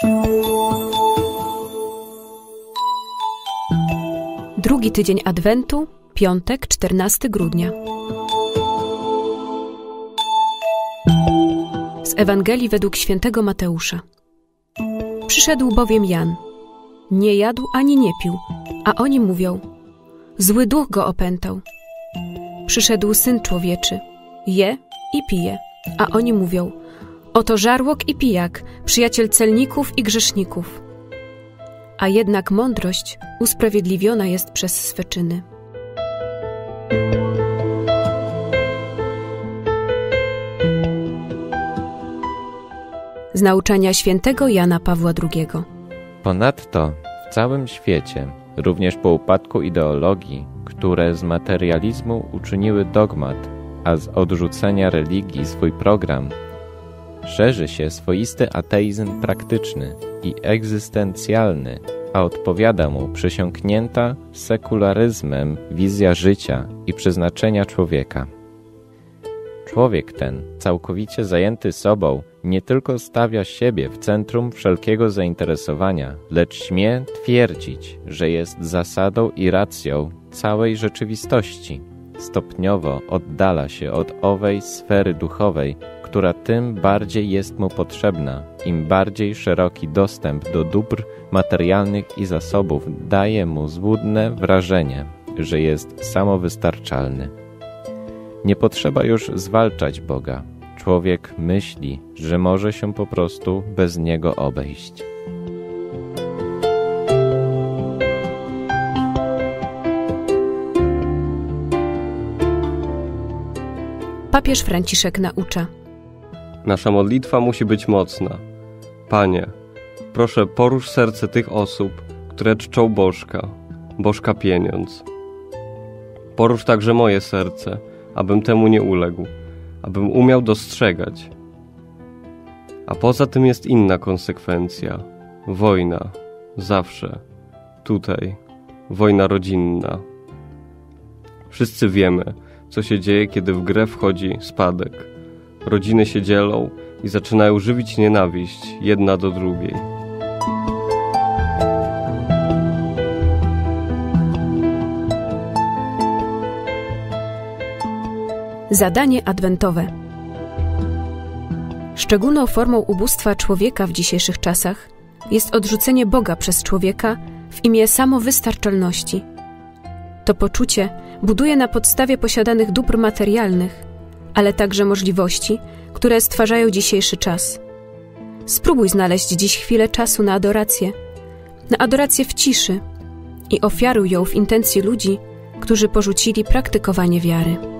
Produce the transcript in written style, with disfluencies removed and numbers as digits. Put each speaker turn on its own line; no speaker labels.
Drugi tydzień Adwentu, piątek, 14 grudnia. Z Ewangelii według świętego Mateusza. Przyszedł bowiem Jan. Nie jadł ani nie pił, a oni mówią: zły duch go opętał. Przyszedł Syn Człowieczy. Je i pije, a oni mówią: oto żarłok i pijak, przyjaciel celników i grzeszników. A jednak mądrość usprawiedliwiona jest przez swe czyny. Z nauczania świętego Jana Pawła II.
Ponadto w całym świecie, również po upadku ideologii, które z materializmu uczyniły dogmat, a z odrzucenia religii swój program, szerzy się swoisty ateizm praktyczny i egzystencjalny, a odpowiada mu przesiąknięta sekularyzmem wizja życia i przeznaczenia człowieka. Człowiek ten, całkowicie zajęty sobą, nie tylko stawia siebie w centrum wszelkiego zainteresowania, lecz śmie twierdzić, że jest zasadą i racją całej rzeczywistości. Stopniowo oddala się od owej sfery duchowej, która tym bardziej jest mu potrzebna, im bardziej szeroki dostęp do dóbr materialnych i zasobów daje mu złudne wrażenie, że jest samowystarczalny. Nie potrzeba już zwalczać Boga. Człowiek myśli, że może się po prostu bez Niego obejść.
Papież Franciszek naucza.
Nasza modlitwa musi być mocna. Panie, proszę porusz serce tych osób, które czczą Bożka pieniądz. Porusz także moje serce, abym temu nie uległ, abym umiał dostrzegać. A poza tym jest inna konsekwencja. Wojna. Zawsze. Tutaj. Wojna rodzinna. Wszyscy wiemy, co się dzieje, kiedy w grę wchodzi spadek. Rodziny się dzielą i zaczynają żywić nienawiść jedna do drugiej.
Zadanie adwentowe. Szczególną formą ubóstwa człowieka w dzisiejszych czasach jest odrzucenie Boga przez człowieka w imię samowystarczalności. To poczucie buduje na podstawie posiadanych dóbr materialnych, ale także możliwości, które stwarzają dzisiejszy czas. Spróbuj znaleźć dziś chwilę czasu na adorację w ciszy i ofiaruj ją w intencji ludzi, którzy porzucili praktykowanie wiary.